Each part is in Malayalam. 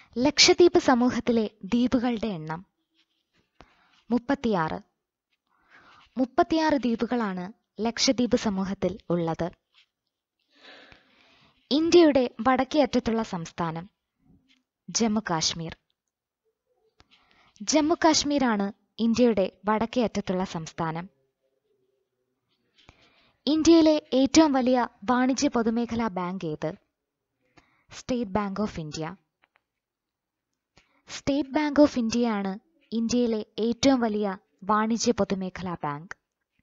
ലക്ഷദ്വീപ് സമൂഹത്തിലെ ദ്വീപുകളുടെ എണ്ണം 36. 36 ദ്വീപുകളാണ് ലക്ഷദ്വീപ് സമൂഹത്തിൽ ഉള്ളത്. ഇന്ത്യയുടെ വടക്കേ അറ്റത്തുള്ള സംസ്ഥാനം ജമ്മു കാശ്മീർ. ജമ്മു കാശ്മീരാണ് ഇന്ത്യയുടെ വടക്കേ അറ്റത്തുള്ള സംസ്ഥാനം. ഇന്ത്യയിലെ ഏറ്റവും വലിയ വാണിജ്യ പൊതുമേഖലാ ബാങ്ക് ഏത്? State Bank of India. State Bank of ഇന്ത്യയാണ് ഇന്ത്യയിലെ ഏറ്റവും വലിയ വാണിജ്യ പൊതുമേഖലാ ബാങ്ക്.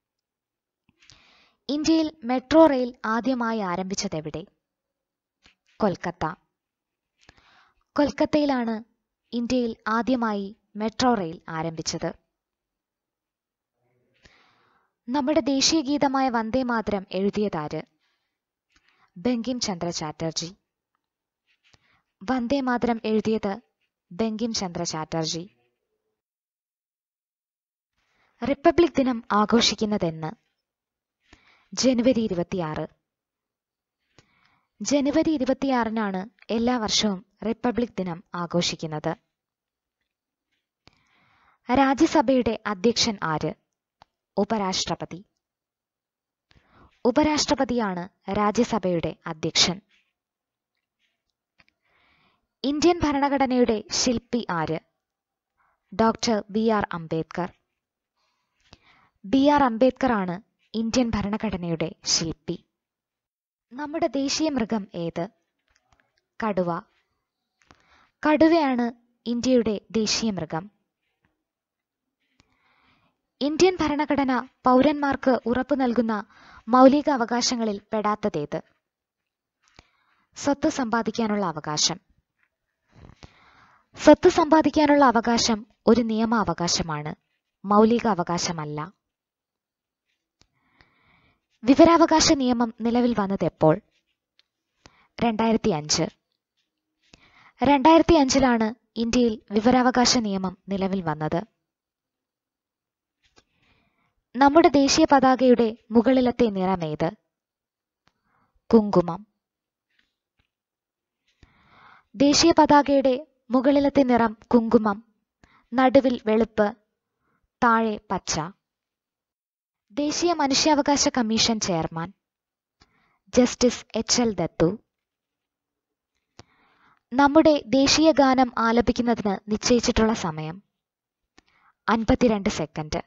ഇന്ത്യയിൽ മെട്രോ റെയിൽ ആദ്യമായി ആരംഭിച്ചതെവിടെ? കൊൽക്കത്ത. കൊൽക്കത്തയിലാണ് ഇന്ത്യയിൽ ആദ്യമായി മെട്രോ റെയിൽ ആരംഭിച്ചത്. നമ്മുടെ ദേശീയ ഗീതമായ വന്ദേ മാതരം എഴുതിയതാര്? ബങ്കിം ചന്ദ്ര ചാറ്റർജി. വന്ദേ മാതരം എഴുതിയത് ബങ്കിം ചന്ദ്ര ചാറ്റർജി. റിപ്പബ്ലിക് ദിനം ആഘോഷിക്കുന്നതെന്ന്? ജനുവരി 26. ജനുവരി 26-നാണ് എല്ലാ വർഷവും റിപ്പബ്ലിക് ദിനം ആഘോഷിക്കുന്നത്. രാജ്യസഭയുടെ അധ്യക്ഷൻ ആര്? ഉപരാഷ്ട്രപതി. ഉപരാഷ്ട്രപതിയാണ് രാജ്യസഭയുടെ അധ്യക്ഷൻ. ഇന്ത്യൻ ഭരണഘടനയുടെ ശില്പി ആര്? Doctor BR Ambedkar. BR Ambedkar ആണ് ഇന്ത്യൻ ഭരണഘടനയുടെ ശില്പി. നമ്മുടെ ദേശീയ മൃഗം ഏത്? കടുവ. കടുവയാണ് ഇന്ത്യയുടെ ദേശീയ മൃഗം. ഇന്ത്യൻ ഭരണഘടന പൗരന്മാർക്ക് ഉറപ്പു നൽകുന്ന മൗലിക അവകാശങ്ങളിൽ പെടാത്തതേത്? സ്വത്ത് സമ്പാദിക്കാനുള്ള അവകാശം. സ്വത്ത് സമ്പാദിക്കാനുള്ള അവകാശം ഒരു നിയമാവകാശമാണ്, മൗലിക അവകാശമല്ല. വിവരാവകാശ നിയമം നിലവിൽ വന്നത് എപ്പോൾ? 2005. 2005-ലാണ് ഇന്ത്യയിൽ വിവരാവകാശ നിയമം നിലവിൽ വന്നത്. നമ്മുടെ ദേശീയ പതാകയുടെ മുകളിലത്തെ നിറമേത്? കുങ്കുമം. ദേശീയ പതാകയുടെ മുകളിലത്തെ നിറം കുങ്കുമം, നടുവിൽ വെളുപ്പ്, താഴെ പച്ച. ദേശീയ മനുഷ്യാവകാശ commission chairman justice HL Dattu. നമ്മുടെ ദേശീയ ഗാനം ആലപിക്കുന്നതിന് നിശ്ചയിച്ചിട്ടുള്ള സമയം 52 സെക്കൻഡ്.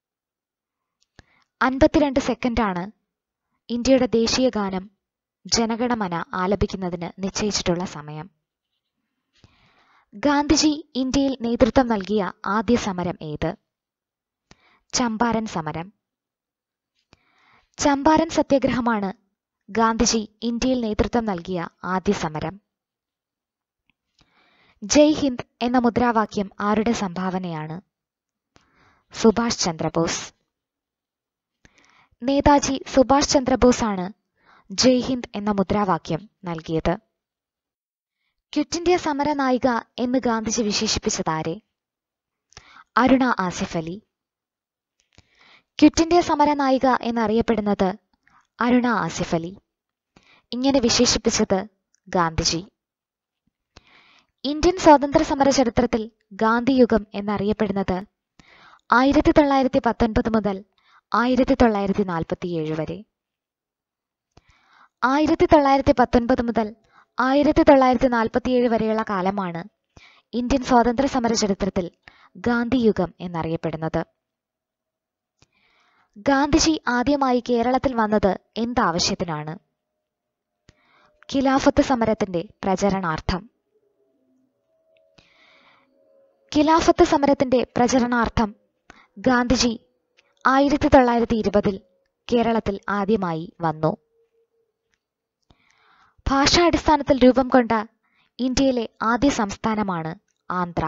52 സെക്കൻഡാണ് ഇന്ത്യയുടെ ദേശീയ ഗാനം ജനഗണമന ആലപിക്കുന്നതിന് നിശ്ചയിച്ചിട്ടുള്ള സമയം. ഗാന്ധിജി ഇന്ത്യയിൽ നേതൃത്വം നൽകിയ ആദ്യ സമരം ഏത്? ചമ്പാരൻ സമരം. ചമ്പാരൻ സത്യാഗ്രഹമാണ് ഗാന്ധിജി ഇന്ത്യയിൽ നേതൃത്വം നൽകിയ ആദ്യ സമരം. ജയ് ഹിന്ദ് എന്ന മുദ്രാവാക്യം ആരുടെ സംഭാവനയാണ്? സുഭാഷ് ചന്ദ്രബോസ്. നേതാജി സുഭാഷ് ചന്ദ്രബോസ് ആണ് ജയ് ഹിന്ദ് എന്ന മുദ്രാവാക്യം നൽകിയത്. ക്വിറ്റ് ഇന്ത്യ സമര നായിക എന്ന് ഗാന്ധിജി വിശേഷിപ്പിച്ചതാരെ? അരുണ ആസിഫ് അലി. ക്വിറ്റ് ഇന്ത്യ സമര നായിക എന്നറിയപ്പെടുന്നത് അരുണ ആസിഫ് അലി. ഇങ്ങനെ വിശേഷിപ്പിച്ചത് ഗാന്ധിജി. ഇന്ത്യൻ സ്വാതന്ത്ര്യ സമര ചരിത്രത്തിൽ ഗാന്ധിയുഗം എന്നറിയപ്പെടുന്നത് 1919 മുതൽ 1947 വരെ. 1919 മുതൽ 1947 വരെയുള്ള കാലമാണ് ഇന്ത്യൻ സ്വാതന്ത്ര്യ സമര ചരിത്രത്തിൽ ഗാന്ധിയുഗം എന്നറിയപ്പെടുന്നത്. ഗാന്ധിജി ആദ്യമായി കേരളത്തിൽ വന്നത് എന്താവശ്യത്തിനാണ്? ഖിലാഫത്ത് സമരത്തിന്റെ പ്രചരണാർത്ഥം. ഖിലാഫത്ത് സമരത്തിന്റെ പ്രചരണാർത്ഥം ഗാന്ധിജി 1920 കേരളത്തിൽ ആദ്യമായി വന്നു. ഭാഷാടിസ്ഥാനത്തിൽ രൂപം കൊണ്ട ഇന്ത്യയിലെ ആദ്യ സംസ്ഥാനമാണ് ആന്ധ്ര.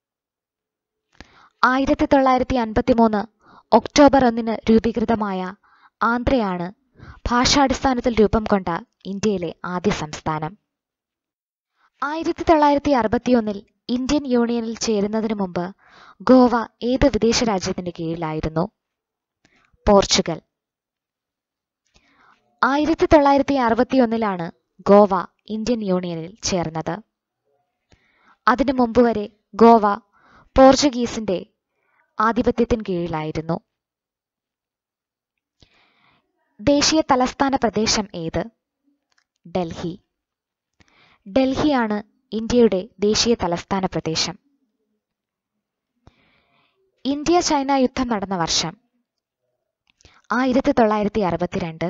1953 ഒക്ടോബർ 1 രൂപീകൃതമായ ആന്ധ്രയാണ് ഭാഷാടിസ്ഥാനത്തിൽ രൂപം കൊണ്ട ഇന്ത്യയിലെ ആദ്യ സംസ്ഥാനം. 1961 ഇന്ത്യൻ യൂണിയനിൽ ചേരുന്നതിനു മുമ്പ് ഗോവ ഏത് വിദേശ രാജ്യത്തിന്റെ കീഴിലായിരുന്നു? പോർച്ചുഗൽ. 1961-ലാണ് ഗോവ ഇന്ത്യൻ യൂണിയനിൽ ചേർന്നത്. അതിനു മുമ്പ് വരെ ഗോവ പോർച്ചുഗീസിന്റെ ആധിപത്യത്തിന് കീഴിലായിരുന്നു. ദേശീയ തലസ്ഥാന പ്രദേശം ഏത്? ഡൽഹി. ഡൽഹിയാണ് ഇന്ത്യയുടെ ദേശീയ തലസ്ഥാന പ്രദേശം. ഇന്ത്യ ചൈന യുദ്ധം നടന്ന വർഷം 1962.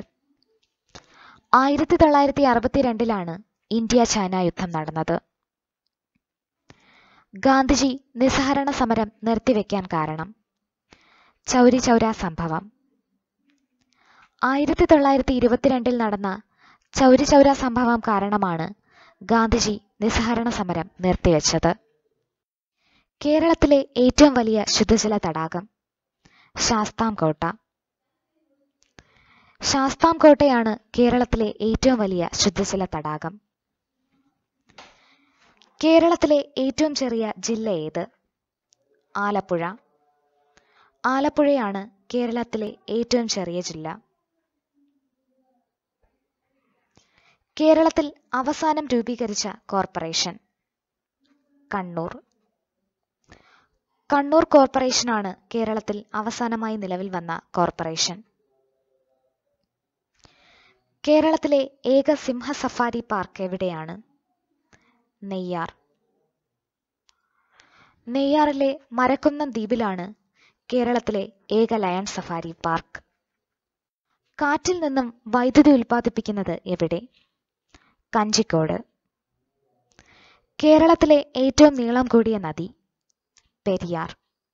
1962 ഇന്ത്യ ചൈന യുദ്ധം നടന്നത്. ഗാന്ധിജി നിസ്സഹരണ സമരം നിർത്തിവെക്കാൻ കാരണം? ചൗരി ചൗര സംഭവം. 1922 നടന്ന ചൗരി ചൗര സംഭവം കാരണമാണ് ഗാന്ധിജി നിസ്സഹരണ സമരം നിർത്തിവെച്ചത്. കേരളത്തിലെ ഏറ്റവും വലിയ ശുദ്ധജല തടാകം? ശാസ്താംകോട്ട. ശാസ്താംകോട്ടയാണ് കേരളത്തിലെ ഏറ്റവും വലിയ ശുദ്ധജല തടാകം. കേരളത്തിലെ ഏറ്റവും ചെറിയ ജില്ല ഏത്? ആലപ്പുഴ. ആലപ്പുഴയാണ് കേരളത്തിലെ ഏറ്റവും ചെറിയ ജില്ല. കേരളത്തിൽ അവസാനം രൂപീകരിച്ച കോർപ്പറേഷൻ? കണ്ണൂർ. കണ്ണൂർ കോർപ്പറേഷനാണ് കേരളത്തിൽ അവസാനമായി നിലവിൽ വന്ന കോർപ്പറേഷൻ. കേരളത്തിലെ ഏക സിംഹ സഫാരി പാർക്ക് എവിടെയാണ്? നെയ്യാർ. നെയ്യാറിലെ മരക്കുന്നം ദ്വീപിലാണ് കേരളത്തിലെ ഏക ലയൺ സഫാരി പാർക്ക്. കാറ്റിൽ നിന്നും വൈദ്യുതി ഉൽപ്പാദിപ്പിക്കുന്നത് എവിടെ? കഞ്ചിക്കോട്. കേരളത്തിലെ ഏറ്റവും നീളം കൂടിയ നദി? പെരിയാർ.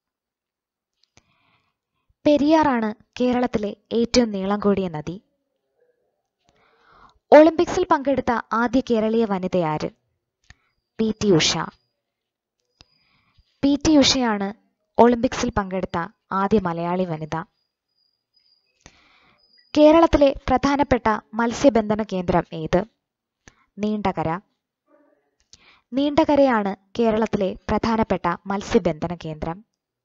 പെരിയാറാണ് കേരളത്തിലെ ഏറ്റവും നീളം കൂടിയ നദി. ഒളിമ്പിക്സിൽ പങ്കെടുത്ത ആദ്യ കേരളീയ വനിതയാര്? PT ഉഷ. PT ഉഷയാണ് ഒളിമ്പിക്സിൽ പങ്കെടുത്ത ആദ്യ മലയാളി വനിത. കേരളത്തിലെ പ്രധാനപ്പെട്ട മത്സ്യബന്ധന കേന്ദ്രം ഏത്? നീണ്ടകര. നീണ്ടകരയാണ് കേരളത്തിലെ പ്രധാനപ്പെട്ട മത്സ്യബന്ധന കേന്ദ്രം.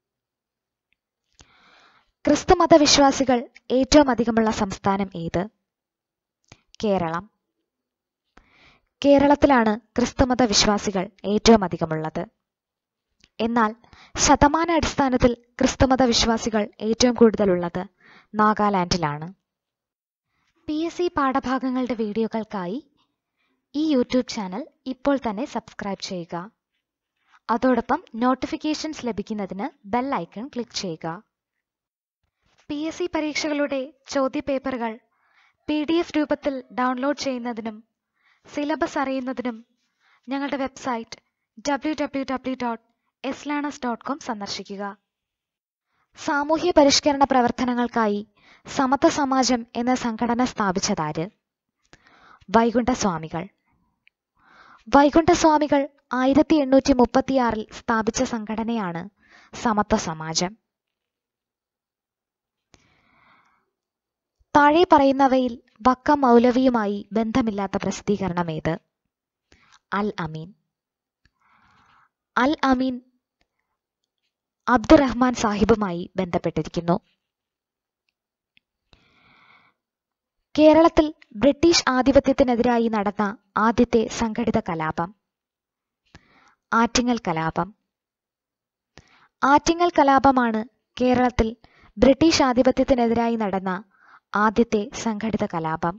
ക്രിസ്തുമത വിശ്വാസികൾ ഏറ്റവും അധികമുള്ള സംസ്ഥാനം ഏത്? കേരളം. കേരളത്തിലാണ് ക്രിസ്തുമത വിശ്വാസികൾ ഏറ്റവും അധികമുള്ളത്. എന്നാൽ ശതമാനാടിസ്ഥാനത്തിൽ ക്രിസ്തുമത വിശ്വാസികൾ ഏറ്റവും കൂടുതലുള്ളത് നാഗാലാൻഡിലാണ്. PSC പാഠഭാഗങ്ങളുടെ വീഡിയോകൾക്കായി ഈ യൂട്യൂബ് ചാനൽ ഇപ്പോൾ തന്നെ സബ്സ്ക്രൈബ് ചെയ്യുക. അതോടൊപ്പം നോട്ടിഫിക്കേഷൻസ് ലഭിക്കുന്നതിന് ബെൽ ഐക്കൺ ക്ലിക്ക് ചെയ്യുക. PSC പരീക്ഷകളുടെ ചോദ്യപേപ്പറുകൾ PDF രൂപത്തിൽ ഡൗൺലോഡ് ചെയ്യുന്നതിനും സിലബസ് അറിയുന്നതിനും ഞങ്ങളുടെ വെബ്സൈറ്റ് www.slearners.com സന്ദർശിക്കുക. സാമൂഹ്യ പരിഷ്കരണ പ്രവർത്തനങ്ങൾക്കായി സമത്വ സമാജം എന്ന സംഘടന സ്ഥാപിച്ചതാര്? വൈകുണ്ഠസ്വാമികൾ. വൈകുണ്ഠസ്വാമികൾ 1836 സ്ഥാപിച്ച സംഘടനയാണ് സമത്വ സമാജം. താഴെ പറയുന്നവയിൽ വക്കം മൗലവിയുമായി ബന്ധമില്ലാത്ത പ്രസിദ്ധീകരണം ഏത്? അൽ അമീൻ. അൽ അമീൻ അബ്ദുറഹ്മാൻ സാഹിബുമായി ബന്ധപ്പെട്ടിരിക്കുന്നു. കേരളത്തിൽ ബ്രിട്ടീഷ് ആധിപത്യത്തിനെതിരായി നടന്ന ആദ്യത്തെ സംഘടിത കലാപം? ആറ്റിങ്ങൽ കലാപം. ആറ്റിങ്ങൽ കലാപമാണ് കേരളത്തിൽ ബ്രിട്ടീഷ് ആധിപത്യത്തിനെതിരായി നടന്ന ആദ്യത്തെ സംഘടിത കലാപം.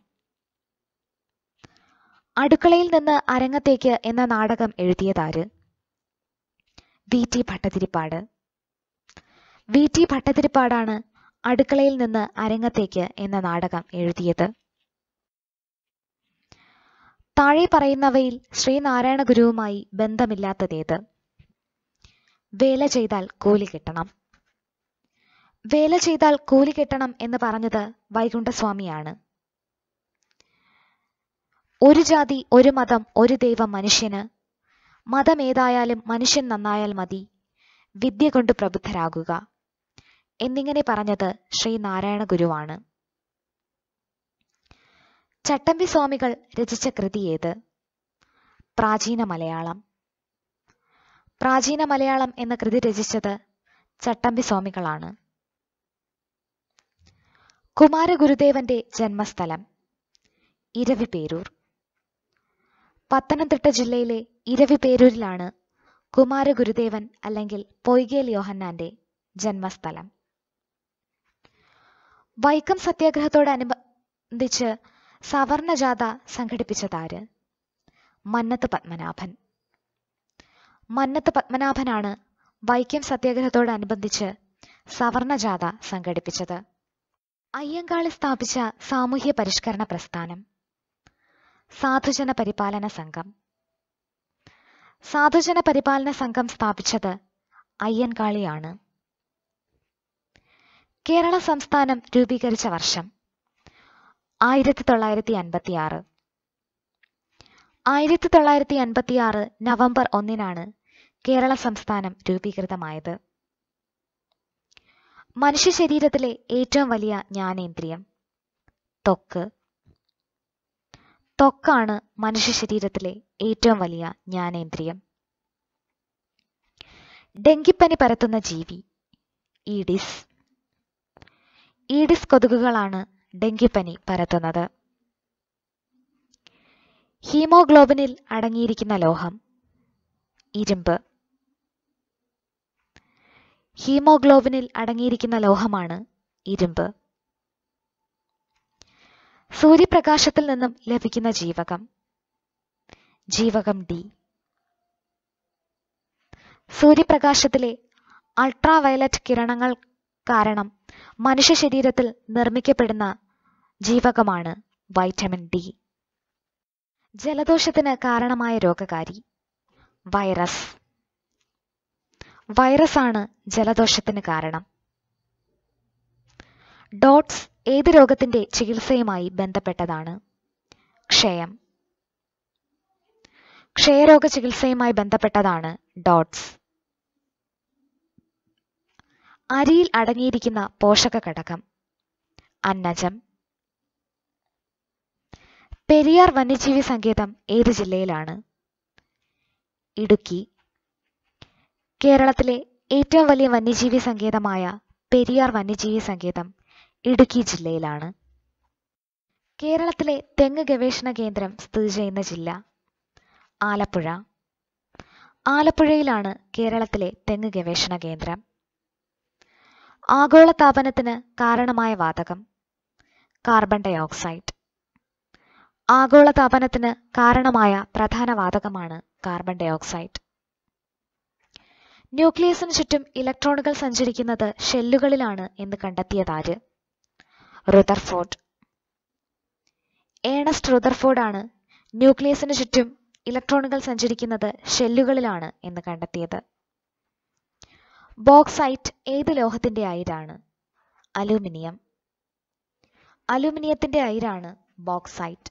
അടുക്കളയിൽ നിന്ന് അരങ്ങത്തേക്ക് എന്ന നാടകം എഴുതിയതാര്? VT ഭട്ടതിരിപ്പാട്. VT ഭട്ടതിരിപ്പാടാണ് അടുക്കളയിൽ നിന്ന് അരങ്ങത്തേക്ക് എന്ന നാടകം എഴുതിയത്. താഴെ പറയുന്നവയിൽ ശ്രീനാരായണ ഗുരുവുമായി ബന്ധമില്ലാത്തതേത്? വേല ചെയ്താൽ കൂലി കിട്ടണം. വേല ചെയ്താൽ കൂലി കിട്ടണം എന്ന് പറഞ്ഞത് വൈകുണ്ഠസ്വാമിയാണ്. ഒരു ജാതി, ഒരു മതം, ഒരു ദൈവം മനുഷ്യന്, മതമേതായാലും മനുഷ്യൻ നന്നായാൽ മതി, വിദ്യ കൊണ്ട് പ്രബുദ്ധരാകുക എന്നിങ്ങനെ പറഞ്ഞത് ശ്രീനാരായണ ഗുരുവാണ്. ചട്ടമ്പി സ്വാമികൾ രചിച്ച കൃതി ഏത്? പ്രാചീന മലയാളം. പ്രാചീന മലയാളം എന്ന കൃതി രചിച്ചത് ചട്ടമ്പി സ്വാമികളാണ്. കുമാരഗുരുദേവന്റെ ജന്മസ്ഥലം? ഇരവിപേരൂർ. പത്തനംതിട്ട ജില്ലയിലെ ഇരവിപേരൂരിലാണ് കുമാരഗുരുദേവൻ അല്ലെങ്കിൽ പൊയ്കേൽ യോഹന്നാന്റെ ജന്മസ്ഥലം. വൈക്കം സത്യാഗ്രഹത്തോടനുബന്ധിച്ച് സവർണജാഥ സംഘടിപ്പിച്ചതാര്? മന്നത്ത് പത്മനാഭൻ. മന്നത്ത് പത്മനാഭനാണ് വൈക്കം സത്യാഗ്രഹത്തോടനുബന്ധിച്ച് സവർണജാഥ സംഘടിപ്പിച്ചത്. അയ്യങ്കാളി സ്ഥാപിച്ച സാമൂഹ്യ പരിഷ്കരണ പ്രസ്ഥാനം? സാധുജന പരിപാലന സംഘം. സാധുജന പരിപാലന സംഘം സ്ഥാപിച്ചത് അയ്യൻകാളിയാണ്. കേരള സംസ്ഥാനം രൂപീകരിച്ച വർഷം? 1956. 1956 നവംബർ 1 കേരള സംസ്ഥാനം രൂപീകൃതമായത്. മനുഷ്യ ശരീരത്തിലെ ഏറ്റവും വലിയ ജ്ഞാനേന്ദ്രിയം? ത്വക്ക്. ത്വക്കാണ് മനുഷ്യ ശരീരത്തിലെ ഏറ്റവും വലിയ ജ്ഞാനേന്ദ്രിയം. ഡെങ്കിപ്പനി പരത്തുന്ന ജീവി? ഈഡിസ്. ഈഡിസ് കൊതുകുകളാണ് ഡെങ്കിപ്പനി പരത്തുന്നത്. ഹീമോഗ്ലോബിനിൽ അടങ്ങിയിരിക്കുന്ന ലോഹം? ഇരുമ്പ്. ഹീമോഗ്ലോബിനിൽ അടങ്ങിയിരിക്കുന്ന ലോഹമാണ് ഇരുമ്പ്. സൂര്യപ്രകാശത്തിൽ നിന്നും ലഭിക്കുന്ന ജീവകം? ജീവകം ഡി. സൂര്യപ്രകാശത്തിലെ അൾട്രാവയലറ്റ് കിരണങ്ങൾ കാരണം മനുഷ്യ ശരീരത്തിൽ നിർമ്മിക്കപ്പെടുന്ന ജീവകമാണ് വൈറ്റമിൻ ഡി. ജലദോഷത്തിന് കാരണമായ രോഗകാരി? വൈറസ്. വൈറസാണ് ജലദോഷത്തിന് കാരണം. ഡോട്ട്സ് ഏത് രോഗത്തിന്റെ ചികിത്സയുമായി ബന്ധപ്പെട്ടതാണ്? ക്ഷയം. ക്ഷയരോഗ ചികിത്സയുമായി ബന്ധപ്പെട്ടതാണ് ഡോട്ട്സ്. അരിയിൽ അടങ്ങിയിരിക്കുന്ന പോഷക ഘടകം? അന്നജം. പെരിയാർ വന്യജീവി സങ്കേതം ഏത് ജില്ലയിലാണ്? ഇടുക്കി. കേരളത്തിലെ ഏറ്റവും വലിയ വന്യജീവി സങ്കേതമായ പെരിയാർ വന്യജീവി സങ്കേതം ഇടുക്കി ജില്ലയിലാണ്. കേരളത്തിലെ തെങ്ങ് ഗവേഷണ കേന്ദ്രം സ്ഥിതി ചെയ്യുന്ന ജില്ല? ആലപ്പുഴ. ആലപ്പുഴയിലാണ് കേരളത്തിലെ തെങ്ങ് ഗവേഷണ കേന്ദ്രം. ആഗോളതാപനത്തിന് കാരണമായ വാതകം? Carbon dye oxide. ആഗോളതാപനത്തിന് കാരണമായ പ്രധാന വാതകമാണ് കാർബൺ ഡൈ ഓക്സൈഡ്. ന്യൂക്ലിയസിന് ചുറ്റും ഇലക്ട്രോണുകൾ സഞ്ചരിക്കുന്നത് ഷെല്ലുകളിലാണ് എന്ന് കണ്ടെത്തിയതാര്? റുദർഫോർഡ്. ഏണസ്റ്റ് റുദർഫോർഡ് ആണ് ന്യൂക്ലിയസിന് ചുറ്റും ഇലക്ട്രോണുകൾ സഞ്ചരിക്കുന്നത് ഷെല്ലുകളിലാണ് എന്ന് കണ്ടെത്തിയത്. ബോക്സൈറ്റ് ഏത് ലോഹത്തിന്റെ അയിരാണ്? അലൂമിനിയം. അലൂമിനിയത്തിന്റെ അയിരാണ് ബോക്സൈറ്റ്.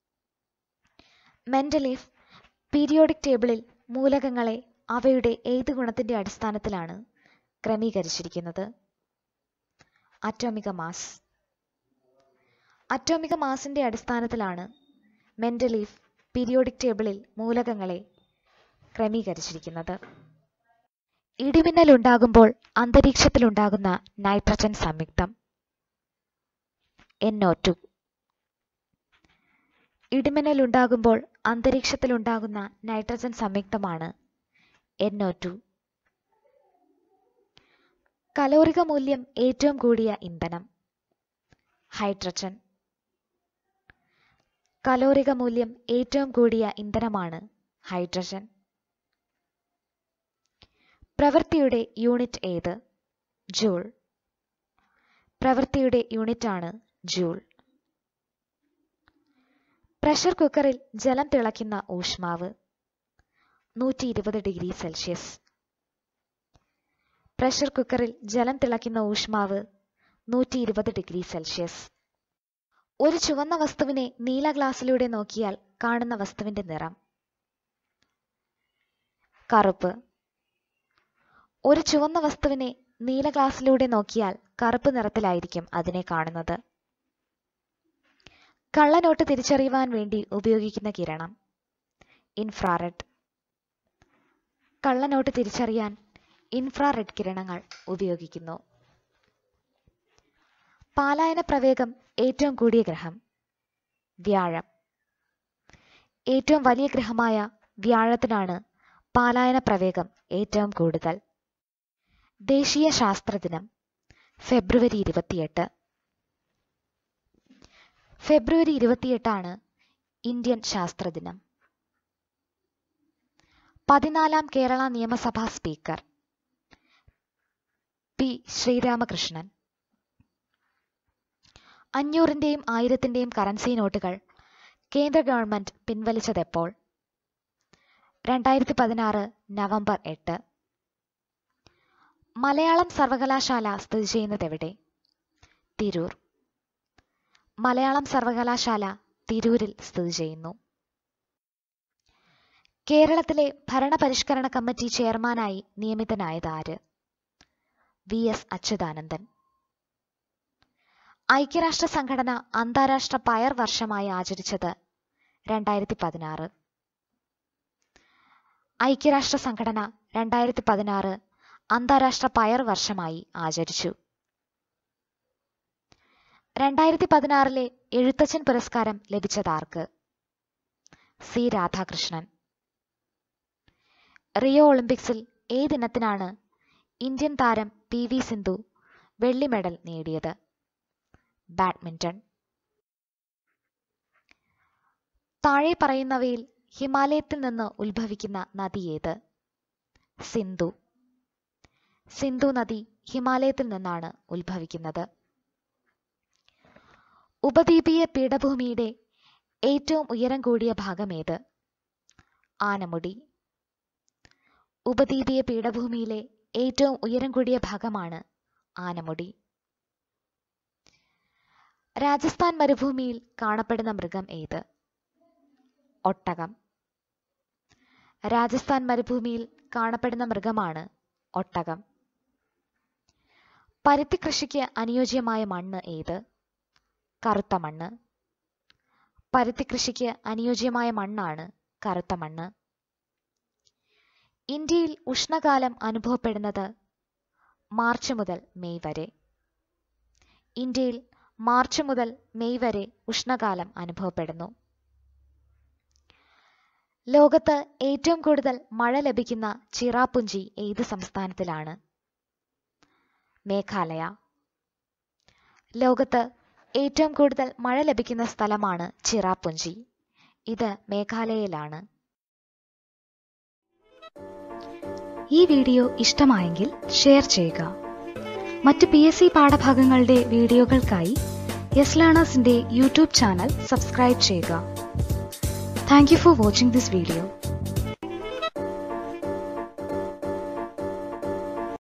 മെൻഡലീഫ് പീരിയോഡിക് ടേബിളിൽ മൂലകങ്ങളെ അവയുടെ ഏത് ഗുണത്തിന്റെ അടിസ്ഥാനത്തിലാണ് ക്രമീകരിച്ചിരിക്കുന്നത്? അറ്റോമിക മാസ്. അറ്റോമിക മാസിന്റെ അടിസ്ഥാനത്തിലാണ് മെൻഡലീഫ് പീരിയോഡിക് ടേബിളിൽ മൂലകങ്ങളെ ക്രമീകരിച്ചിരിക്കുന്നത്. ഇടിമിന്നൽ ഉണ്ടാകുമ്പോൾ അന്തരീക്ഷത്തിലുണ്ടാകുന്ന നൈട്രജൻ സംയുക്തം? NO2. ഇടിമിന്നൽ ഉണ്ടാകുമ്പോൾ അന്തരീക്ഷത്തിലുണ്ടാകുന്ന നൈട്രജൻ സംയുക്തമാണ് NO2. കലോറിക മൂല്യം ഏറ്റവും കൂടിയ ഇന്ധനം? ഹൈഡ്രജൻ. കലോറിക മൂല്യം ഏറ്റവും കൂടിയ ഇന്ധനമാണ് ഹൈഡ്രജൻ. പ്രവൃത്തിയുടെ യൂണിറ്റ് ഏത്? ജൂൾ. പ്രവൃത്തിയുടെ യൂണിറ്റാണ് ജൂൾ. പ്രഷർ കുക്കറിൽ ജലം തിളയ്ക്കുന്ന ഊഷ്മാവ്? 120 ഡിഗ്രി സെൽഷ്യസ്. പ്രഷർ കുക്കറിൽ ജലം തിളയ്ക്കുന്ന ഊഷ്മാവ് 120 ഡിഗ്രി സെൽഷ്യസ്. ഒരു ചുവന്ന വസ്തുവിനെ നീല ഗ്ലാസ്സിലൂടെ നോക്കിയാൽ കാണുന്ന വസ്തുവിന്റെ നിറം? കറുപ്പ്. ഒരു ചുവന്ന വസ്തുവിനെ നീല ഗ്ലാസ്സിലൂടെ നോക്കിയാൽ കറുപ്പ് നിറത്തിലായിരിക്കും അതിനെ കാണുന്നത്. കള്ളനോട്ട് തിരിച്ചറിയുവാൻ വേണ്ടി ഉപയോഗിക്കുന്ന കിരണം? ഇൻഫ്രാറെഡ്. കള്ളനോട്ട് തിരിച്ചറിയാൻ ഇൻഫ്രാറെഡ് കിരണങ്ങൾ ഉപയോഗിക്കുന്നു. പാലായന പ്രവേഗം ഏറ്റവും കൂടിയ ഗ്രഹം? വ്യാഴം. ഏറ്റവും വലിയ ഗ്രഹമായ വ്യാഴത്തിനാണ് പലായന പ്രവേഗം ഏറ്റവും കൂടുതൽ. ദേശീയ ശാസ്ത്രദിനം ഫെബ്രുവരി 28. ഫെബ്രുവരി 28 ഇന്ത്യൻ ശാസ്ത്രദിനം. 14ാം കേരള നിയമസഭാ സ്പീക്കർ പി. ശ്രീരാമകൃഷ്ണൻ. 500ന്റെയും 1000ന്റെയും കറൻസി നോട്ടുകൾ കേന്ദ്ര ഗവൺമെന്റ് പിൻവലിച്ചതെപ്പോൾ? 2016 നവംബർ 8. മലയാളം സർവകലാശാല സ്ഥിതി ചെയ്യുന്നതെവിടെ? തിരൂർ. മലയാളം സർവകലാശാല തിരൂരിൽ സ്ഥിതി ചെയ്യുന്നു. കേരളത്തിലെ ഭരണപരിഷ്കരണ കമ്മിറ്റി ചെയർമാനായി നിയമിതനായത് ആര്? VS അച്യുതാനന്ദൻ. ഐക്യരാഷ്ട്ര സംഘടന അന്താരാഷ്ട്ര പയർ വർഷമായി ആചരിച്ചത് 2016. ഐക്യരാഷ്ട്ര സംഘടന 2016 അന്താരാഷ്ട്ര പയർ വർഷമായി ആചരിച്ചു. 2016 എഴുത്തച്ഛൻ പുരസ്കാരം ലഭിച്ചതാർക്ക്? സി. രാധാകൃഷ്ണൻ. റിയോ ഒളിമ്പിക്സിൽ ഏതിനത്തിനാണ് ഇന്ത്യൻ താരം PV സിന്ധു വെള്ളി മെഡൽ നേടിയത്? ബാഡ്മിന്റൺ. താഴെ പറയുന്നവയിൽ ഹിമാലയത്തിൽ നിന്ന് ഉത്ഭവിക്കുന്ന നദി ഏത്? സിന്ധു. സിന്ധു നദി ഹിമാലയത്തിൽ നിന്നാണ് ഉത്ഭവിക്കുന്നത്. ഉപദ്വീപീയ പീഠഭൂമിയുടെ ഏറ്റവും ഉയരം കൂടിയ ഭാഗം ഏത്? ആനമുടി. ഉപദ്വീപീയ പീഠഭൂമിയിലെ ഏറ്റവും ഉയരം കൂടിയ ഭാഗമാണ് ആനമുടി. രാജസ്ഥാൻ മരുഭൂമിയിൽ കാണപ്പെടുന്ന മൃഗം ഏത്? ഒട്ടകം. രാജസ്ഥാൻ മരുഭൂമിയിൽ കാണപ്പെടുന്ന മൃഗമാണ് ഒട്ടകം. പരുത്തി കൃഷിക്ക് അനുയോജ്യമായ മണ്ണ് ഏത്? കറുത്ത മണ്ണ്. പരുത്തി കൃഷിക്ക് അനുയോജ്യമായ മണ്ണാണ് കറുത്ത മണ്ണ്. ഇന്ത്യയിൽ ഉഷ്ണകാലം അനുഭവപ്പെടുന്നത് മാർച്ച് മുതൽ മെയ് വരെ. ഇന്ത്യയിൽ മാർച്ച് മുതൽ മെയ് വരെ ഉഷ്ണകാലം അനുഭവപ്പെടുന്നു. ലോകത്ത് ഏറ്റവും കൂടുതൽ മഴ ലഭിക്കുന്ന ചിറാപുഞ്ചി ഏത് സംസ്ഥാനത്തിലാണ്? മേഘാലയ. ലോകത്ത് ഏറ്റവും കൂടുതൽ മഴ ലഭിക്കുന്ന സ്ഥലമാണ് ചിറാപുഞ്ചി. ഇത് മേഘാലയയിലാണ്. ഈ വീഡിയോ ഇഷ്ടമായെങ്കിൽ ഷെയർ ചെയ്യുക. മറ്റ് PSC പാഠഭാഗങ്ങളുടെ വീഡിയോകൾക്കായി യെസ് ലേണേഴ്സിന്റെ യൂട്യൂബ് ചാനൽ സബ്സ്ക്രൈബ് ചെയ്യുക. Thank you for watching this video.